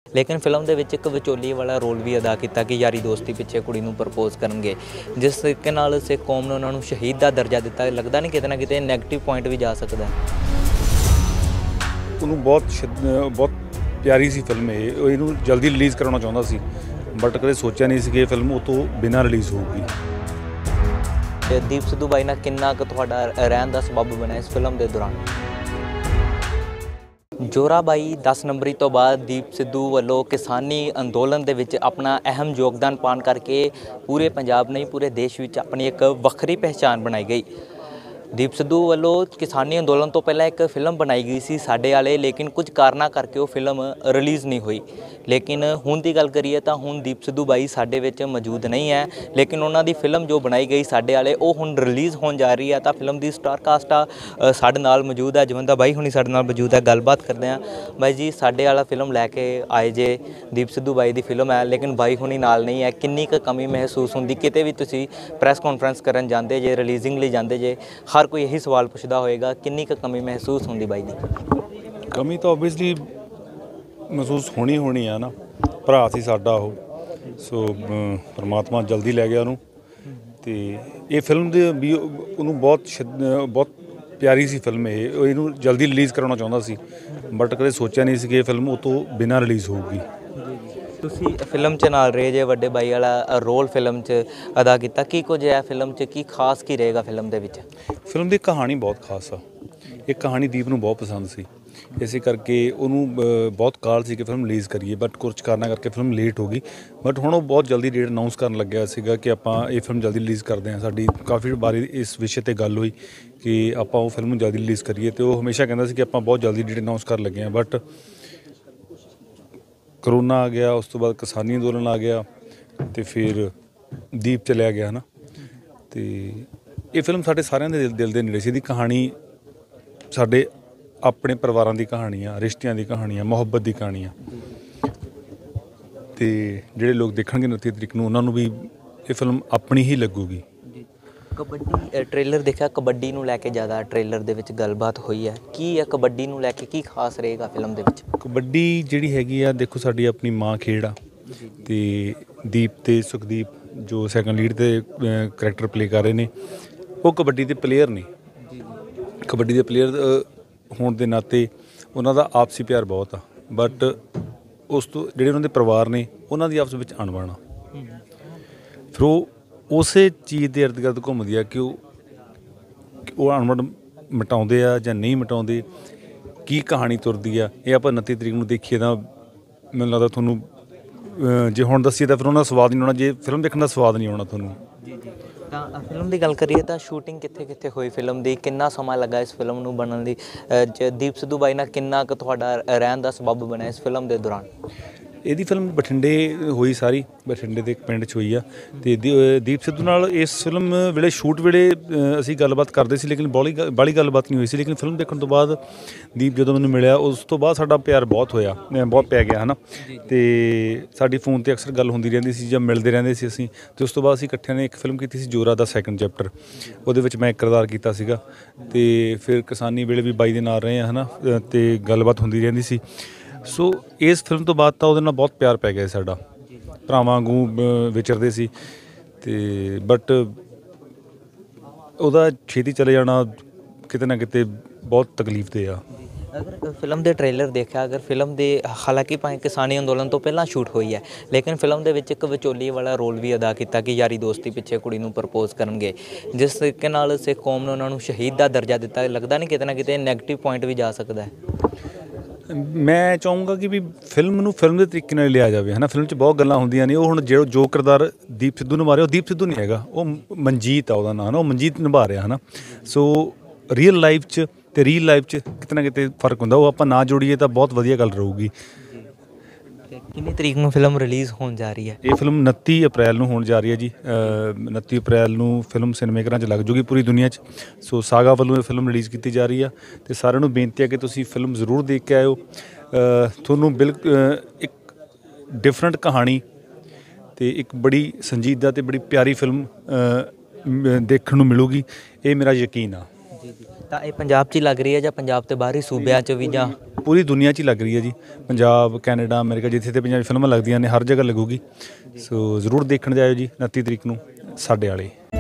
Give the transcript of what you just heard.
लेकिन फिल्म ਦੇ ਵਿੱਚ ਇੱਕ ਵਿਚੋਲੀ ਵਾਲਾ ਰੋਲ ਵੀ ਅਦਾ ਕੀਤਾ ਕਿ ਯਾਰੀ ਦੋਸਤੀ ਪਿੱਛੇ ਕੁੜੀ ਨੂੰ ਪ੍ਰਪੋਜ਼ ਕਰਨਗੇ ਜਿਸ ਤਰੀਕੇ ਨਾਲ ਸਿੱਖ ਕੌਮ ਨੇ ਉਹਨਾਂ ਨੂੰ ਸ਼ਹੀਦ ਦਾ ਦਰਜਾ ਦਿੱਤਾ। ਲੱਗਦਾ ਨਹੀਂ ਕਿਤੇ ਨਾ ਕਿਤੇ ਨੈਗੇਟਿਵ ਪੁਆਇੰਟ ਵੀ ਜਾ ਸਕਦਾ। ਉਹਨੂੰ ਬਹੁਤ ਪਿਆਰੀ ਸੀ ਫਿਲਮ ਇਹ ਇਹਨੂੰ ਜਲਦੀ ਰਿਲੀਜ਼ ਕਰਾਉਣਾ ਚਾਹੁੰਦਾ ਸੀ ਬਟ ਕਦੇ ਸੋਚਿਆ ਨਹੀਂ ਸੀ ਕਿ ਇਹ ਫਿਲਮ ਉਹ ਤੋਂ ਬਿਨਾਂ ਰਿਲੀਜ਼ ਹੋਊਗੀ। ਤੇ ਦੀਪ ਸਿੱਧੂ ਬਾਈ ਨਾਲ ਕਿੰਨਾ ਕੁ ਤੁਹਾਡਾ ਰਹਿਣ ਦਾ ਸਬੱਬ ਬਣਿਆ ਇਸ ਫਿਲਮ ਦੇ ਦੌਰਾਨ? जोराबाई 10 नंबरी तो बाद दीप सिद्धू वालों किसानी अंदोलन दे विच अपना अहम योगदान पाने करके पूरे पंजाब नहीं पूरे देश विच अपनी एक वक्री पहचान बनाई गई। दीप सिद्धू वालों किसानी अंदोलन तो पहले एक फिल्म बनाई गई सी साडे वाले लेकिन कुछ कारणों करके वो फिल्म रिलीज़ नहीं हुई। लेकिन हुण दी गल करिए तो हुण दीप सिद्धू बाई साडे विच मौजूद नहीं है लेकिन उन्हां दी फिल्म जो बनाई गई साडे वाले वो हुण रिलीज़ होण जा रही है। तो फिल्म दी स्टार कास्ट आ साडे नाल मौजूद है जवंदा बाई हुणी साडे नाल मौजूद है। गलबात करते हैं बाई जी साडे वाला फिल्म लैके आए जे दीप सिद्धू बाई दी फिल्म है लेकिन बाई हुणी नाल नहीं है किन्नी क कमी महसूस हुंदी किते भी तुसीं प्रैस कॉन्फ्रेंस करन जांदे जे रिलीजिंग लई जांदे जे हर कोई यही सवाल पुछदा होएगा किन्नी क कमी महसूस होंदी बाई दी? कमी तो ओबवियसली महसूस होनी है ना भरा सी साडा ਉਹ सो परमात्मा जल्दी लै गया ਉਹਨੂੰ ਤੇ ਇਹ ਫਿਲਮ ਦੇ ਵੀ ਉਹਨੂੰ ਬਹੁਤ ਪਿਆਰੀ ਸੀ ਫਿਲਮ ਇਹ ਇਹਨੂੰ ਜਲਦੀ ਰਿਲੀਜ਼ ਕਰਾਉਣਾ ਚਾਹੁੰਦਾ ਸੀ ਬਟ ਕਦੇ ਸੋਚਿਆ ਨਹੀਂ ਸੀ ਕਿ ਇਹ ਫਿਲਮ ਉਹ ਤੋਂ ਬਿਨਾਂ ਰਿਲੀਜ਼ ਹੋਊਗੀ। ਤੁਸੀਂ ਫਿਲਮ 'ਚ ਨਾਲ ਰਹੇ ਜੇ ਵੱਡੇ ਬਾਈ ਵਾਲਾ ਰੋਲ ਫਿਲਮ 'ਚ ਅਦਾ ਕੀਤਾ ਕੀ ਕੁਝ ਹੈ ਫਿਲਮ 'ਚ ਕੀ ਖਾਸ ਕੀ ਰਹੇਗਾ ਫਿਲਮ ਦੇ ਵਿੱਚ? ਫਿਲਮ ਦੀ ਕਹਾਣੀ ਬਹੁਤ ਖਾਸ ਆ। ਇਹ ਕਹਾਣੀ ਦੀਪ ਨੂੰ ਬਹੁਤ ਪਸੰਦ ਸੀ ਇਸੇ ਕਰਕੇ ਉਹਨੂੰ ਬਹੁਤ ਕਾਲ ਸੀ ਕਿ ਫਿਲਮ ਰਿਲੀਜ਼ ਕਰੀਏ ਬਟ ਕੁਝ ਕਾਰਨਾਂ ਕਰਕੇ ਫਿਲਮ ਲੇਟ ਹੋ ਗਈ ਬਟ ਹੁਣ ਉਹ ਬਹੁਤ ਜਲਦੀ ਡੇਟ ਅਨਾਊਂਸ ਕਰਨ ਲੱਗਿਆ ਸੀਗਾ ਕਿ ਆਪਾਂ ਇਹ ਫਿਲਮ ਜਲਦੀ ਰਿਲੀਜ਼ ਕਰਦੇ ਹਾਂ। ਸਾਡੀ ਕਾਫੀ ਵਾਰੀ ਇਸ ਵਿਸ਼ੇ 'ਤੇ ਗੱਲ ਹੋਈ ਕਿ ਆਪਾਂ ਉਹ ਫਿਲਮ ਨੂੰ ਜਲਦੀ ਰਿਲੀਜ਼ ਕਰੀਏ ਅਤੇ ਉਹ ਹਮੇਸ਼ਾ ਕਹਿੰਦਾ ਸੀ ਕਿ ਆਪਾਂ ਬਹੁਤ ਜਲਦੀ ਡੇਟ ਅਨਾਊਂਸ ਕਰਨ ਲੱਗੇ ਹਾਂ ਬਟ ਕਰੋਨਾ ਆ ਗਿਆ ਉਸ ਤੋਂ ਬਾਅਦ ਕਿਸਾਨੀ ਅੰਦੋਲਨ ਆ ਗਿਆ ਅਤੇ ਫਿਰ ਦੀਪ ਚਲਿਆ ਗਿਆ ਹੈ ਨਾ ਅਤੇ ਇਹ ਫਿਲਮ ਸਾਡੇ ਸਾਰਿਆਂ ਦੇ ਦਿਲ ਦੇ ਨੇੜੇ ਸੀ। ਇਹਦੀ ਕਹਾਣੀ ਸਾਡੇ ਆਪਣੇ ਪਰਿਵਾਰਾਂ ਦੀ ਕਹਾਣੀ ਆ ਰਿਸ਼ਤਿਆਂ ਦੀ ਕਹਾਣੀ ਆ ਮੁਹੱਬਤ ਦੀ ਕਹਾਣੀ ਆ ਅਤੇ ਜਿਹੜੇ ਲੋਕ ਦੇਖਣਗੇ 29 ਤਰੀਕ ਨੂੰ ਉਹਨਾਂ ਨੂੰ ਵੀ ਇਹ ਫਿਲਮ ਆਪਣੀ ਹੀ ਲੱਗੂਗੀ। ਕਬੱਡੀ ਟ੍ਰੇਲਰ ਦੇਖਿਆ ਕਬੱਡੀ ਨੂੰ ਲੈ ਕੇ ਜ਼ਿਆਦਾ ਟ੍ਰੇਲਰ ਦੇ ਵਿੱਚ ਗੱਲਬਾਤ ਹੋਈ ਹੈ ਕੀ ਹੈ ਕਬੱਡੀ ਨੂੰ ਲੈ ਕੇ ਕੀ ਖਾਸ ਰਹੇਗਾ ਫਿਲਮ ਦੇ ਵਿੱਚ? ਕਬੱਡੀ ਜਿਹੜੀ ਹੈਗੀ ਆ ਦੇਖੋ ਸਾਡੀ ਆਪਣੀ ਮਾਂ ਖੇਡ ਆ ਅਤੇ ਦੀਪ ਅਤੇ ਸੁਖਦੀਪ ਜੋ ਸੈਕੰਡ ਲੀਡ 'ਤੇ ਕਰੈਕਟਰ ਪਲੇ ਕਰ ਰਹੇ ਨੇ ਉਹ ਕਬੱਡੀ ਦੇ ਪਲੇਅਰ ਨੇ। ਕਬੱਡੀ ਦੇ ਪਲੇਅਰ ਹੋਣ ਦੇ ਨਾਤੇ ਉਹਨਾਂ ਦਾ ਆਪਸੀ ਪਿਆਰ ਬਹੁਤ ਆ ਬਟ ਉਸ ਤੋਂ ਜਿਹੜੇ ਉਹਨਾਂ ਦੇ ਪਰਿਵਾਰ ਨੇ ਉਹਨਾਂ ਦੀ ਆਪਸ ਵਿੱਚ ਅਣਬਣ ਆ ਫਿਰ ਉਹ ਉਸੇ ਚੀਜ਼ ਦੇ ਇਰਦ ਗਿਰਦ ਘੁੰਮਦੀ ਆ ਕਿ ਉਹ ਅਣਬਣ ਮਿਟਾਉਂਦੇ ਆ ਜਾਂ ਨਹੀਂ ਮਿਟਾਉਂਦੇ ਕੀ ਕਹਾਣੀ ਤੁਰਦੀ ਆ ਇਹ ਆਪਾਂ 29 ਤਰੀਕ ਨੂੰ ਦੇਖੀਏ ਤਾਂ ਮੈਨੂੰ ਲੱਗਦਾ ਤੁਹਾਨੂੰ ਜੇ ਹੁਣ ਦੱਸੀਏ ਤਾਂ ਫਿਰ ਉਹਨਾਂ ਦਾ ਸਵਾਦ ਨਹੀਂ ਆਉਣਾ ਜੇ ਫਿਲਮ ਦੇਖਣ ਦਾ ਸਵਾਦ ਨਹੀਂ ਆਉਣਾ ਤੁਹਾਨੂੰ। ਤਾਂ ਫਿਲਮ ਦੀ ਗੱਲ ਕਰੀਏ ਤਾਂ ਸ਼ੂਟਿੰਗ ਕਿੱਥੇ ਕਿੱਥੇ ਹੋਈ ਫਿਲਮ ਦੀ ਕਿੰਨਾ ਸਮਾਂ ਲੱਗਾ ਇਸ ਫਿਲਮ ਨੂੰ ਬਣਨ ਲਈ ਦੀਪ ਸਿੱਧੂ ਬਾਈ ਨਾਲ ਕਿੰਨਾ ਕੁ ਤੁਹਾਡਾ ਰਹਿਣ ਦਾ ਸਬੱਬ ਬਣਿਆ ਇਸ ਫਿਲਮ ਦੇ ਦੌਰਾਨ? ਇਹਦੀ ਫਿਲਮ ਬਠਿੰਡੇ ਹੋਈ ਸਾਰੀ ਬਠਿੰਡੇ ਦੇ ਇੱਕ ਪਿੰਡ 'ਚ ਹੋਈ ਆ ਅਤੇ ਦੀਪ ਸਿੱਧੂ ਨਾਲ ਇਸ ਫਿਲਮ ਵੇਲੇ ਸ਼ੂਟ ਵੇਲੇ ਅਸੀਂ ਗੱਲਬਾਤ ਕਰਦੇ ਸੀ ਲੇਕਿਨ ਬਾਹਲੀ ਗੱਲਬਾਤ ਨਹੀਂ ਹੋਈ ਸੀ ਲੇਕਿਨ ਫਿਲਮ ਦੇਖਣ ਤੋਂ ਬਾਅਦ ਦੀਪ ਜਦੋਂ ਮੈਨੂੰ ਮਿਲਿਆ ਉਸ ਤੋਂ ਬਾਅਦ ਸਾਡਾ ਪਿਆਰ ਬਹੁਤ ਹੋਇਆ ਬਹੁਤ ਪੈ ਗਿਆ ਹੈ ਨਾ ਅਤੇ ਸਾਡੀ ਫੋਨ 'ਤੇ ਅਕਸਰ ਗੱਲ ਹੁੰਦੀ ਰਹਿੰਦੀ ਸੀ ਜਾਂ ਮਿਲਦੇ ਰਹਿੰਦੇ ਸੀ ਅਸੀਂ ਅਤੇ ਉਸ ਤੋਂ ਬਾਅਦ ਅਸੀਂ ਇਕੱਠਿਆਂ ਨੇ ਇੱਕ ਫਿਲਮ ਕੀਤੀ ਸੀ ਜੋਰਾ ਦਾ ਸੈਕਿੰਡ ਚੈਪਟਰ ਉਹਦੇ ਵਿੱਚ ਮੈਂ ਇੱਕ ਕਿਰਦਾਰ ਕੀਤਾ ਸੀਗਾ ਅਤੇ ਫਿਰ ਕਿਸਾਨੀ ਵੇਲੇ ਵੀ ਬਾਈ ਦੇ ਨਾਲ ਰਹੇ ਹਾਂ ਹੈ ਨਾ ਅਤੇ ਗੱਲਬਾਤ ਹੁੰਦੀ ਰਹਿੰਦੀ ਸੀ। ਸੋ ਇਸ ਫਿਲਮ ਤੋਂ ਬਾਅਦ ਤਾਂ ਉਹਦੇ ਨਾਲ ਬਹੁਤ ਪਿਆਰ ਪੈ ਗਿਆ ਸਾਡਾ ਭਰਾਵਾਂ ਵਾਂਗੂ ਵਿਚਰਦੇ ਸੀ ਅਤੇ ਬਟ ਉਹਦਾ ਛੇਤੀ ਚਲੇ ਜਾਣਾ ਕਿਤੇ ਨਾ ਕਿਤੇ ਬਹੁਤ ਤਕਲੀਫ ਦੇ ਆ। ਅਗਰ ਫਿਲਮ ਦੇ ਟ੍ਰੇਲਰ ਦੇਖਿਆ ਅਗਰ ਫਿਲਮ ਦੇ ਹਾਲਾਂਕਿ ਭਾਵੇਂ ਕਿਸਾਨੀ ਅੰਦੋਲਨ ਤੋਂ ਪਹਿਲਾਂ ਸ਼ੂਟ ਹੋਈ ਹੈ ਲੇਕਿਨ ਫਿਲਮ ਦੇ ਵਿੱਚ ਇੱਕ ਵਿਚੋਲੀ ਵਾਲਾ ਰੋਲ ਵੀ ਅਦਾ ਕੀਤਾ ਕਿ ਯਾਰੀ ਦੋਸਤੀ ਪਿੱਛੇ ਕੁੜੀ ਨੂੰ ਪ੍ਰਪੋਜ਼ ਕਰਨਗੇ ਜਿਸ ਤਰੀਕੇ ਨਾਲ ਸਿੱਖ ਕੌਮ ਨੇ ਉਹਨਾਂ ਨੂੰ ਸ਼ਹੀਦ ਦਾ ਦਰਜਾ ਦਿੱਤਾ। ਲੱਗਦਾ ਨਹੀਂ ਕਿਤੇ ਨਾ ਕਿਤੇ ਨੈਗੇਟਿਵ ਪੁਆਇੰਟ ਵੀ ਜਾ ਸਕਦਾ ਹੈ? ਮੈਂ ਚਾਹੂੰਗਾ ਕਿ ਵੀ ਫਿਲਮ ਨੂੰ ਫਿਲਮ ਦੇ ਤਰੀਕੇ ਨਾਲ ਲਿਆ ਜਾਵੇ ਹੈ ਨਾ। ਫਿਲਮ 'ਚ ਬਹੁਤ ਗੱਲਾਂ ਹੁੰਦੀਆਂ ਨੇ ਉਹ ਹੁਣ ਜੋ ਕਿਰਦਾਰ ਦੀਪ ਸਿੱਧੂ ਨਿਭਾ ਰਿਹਾ ਉਹ ਦੀਪ ਸਿੱਧੂ ਨਹੀਂ ਹੈਗਾ ਉਹ ਮਨਜੀਤ ਆ ਉਹਦਾ ਨਾਂ ਹੈ ਨਾ ਉਹ ਮਨਜੀਤ ਨਿਭਾ ਰਿਹਾ ਹੈ ਨਾ। ਸੋ ਰੀਅਲ ਲਾਈਫ 'ਚ ਅਤੇ ਰੀਅਲ ਲਾਈਫ 'ਚ ਕਿਤੇ ਨਾ ਕਿਤੇ ਫਰਕ ਹੁੰਦਾ ਉਹ ਆਪਾਂ ਨਾ ਜੋੜੀਏ ਤਾਂ ਬਹੁਤ ਵਧੀਆ ਗੱਲ ਰਹੂਗੀ। ਕਿੰਨੀ ਤਰੀਕ ਨੂੰ ਫਿਲਮ ਰਿਲੀਜ਼ ਹੋਣ ਜਾ ਰਹੀ ਹੈ? ਇਹ ਫਿਲਮ 29 ਅਪ੍ਰੈਲ ਨੂੰ ਹੋਣ ਜਾ ਰਹੀ ਹੈ ਜੀ। 29 ਅਪ੍ਰੈਲ ਨੂੰ ਫਿਲਮ ਸਿਨੇਮਾਘਰਾਂ 'ਚ ਲੱਗ ਜੂਗੀ ਪੂਰੀ ਦੁਨੀਆ 'ਚ। ਸੋ ਸਾਗਾ ਵੱਲੋਂ ਇਹ ਫਿਲਮ ਰਿਲੀਜ਼ ਕੀਤੀ ਜਾ ਰਹੀ ਆ ਅਤੇ ਸਾਰਿਆਂ ਨੂੰ ਬੇਨਤੀ ਹੈ ਕਿ ਤੁਸੀਂ ਫਿਲਮ ਜ਼ਰੂਰ ਦੇਖ ਕੇ ਆਇਓ। ਤੁਹਾਨੂੰ ਇੱਕ ਡਿਫਰੈਂਟ ਕਹਾਣੀ ਅਤੇ ਇੱਕ ਬੜੀ ਸੰਜੀਦਾ ਅਤੇ ਬੜੀ ਪਿਆਰੀ ਫਿਲਮ ਦੇਖਣ ਨੂੰ ਮਿਲੂਗੀ ਇਹ ਮੇਰਾ ਯਕੀਨ ਆ। ਤਾਂ ਇਹ ਪੰਜਾਬ 'ਚ ਹੀ ਲੱਗ ਰਹੀ ਹੈ ਜਾਂ ਪੰਜਾਬ ਤੋਂ ਬਾਹਰੀ ਸੂਬਿਆਂ 'ਚ ਵੀ ਜਾਂ ਪੂਰੀ ਦੁਨੀਆ 'ਚ ਹੀ ਲੱਗ ਰਹੀ ਹੈ ਜੀ। ਪੰਜਾਬ, ਕੈਨੇਡਾ, ਅਮਰੀਕਾ, ਜਿੱਥੇ ਤੇ ਪੰਜਾਬੀ ਫਿਲਮਾਂ ਲੱਗਦੀਆਂ ਨੇ ਹਰ ਜਗ੍ਹਾ ਲੱਗੂਗੀ। ਸੋ ਜ਼ਰੂਰ ਦੇਖਣ ਜਾਇਓ ਜੀ 29 ਤਰੀਕ ਨੂੰ ਸਾਡੇ ਵਾਲੇ।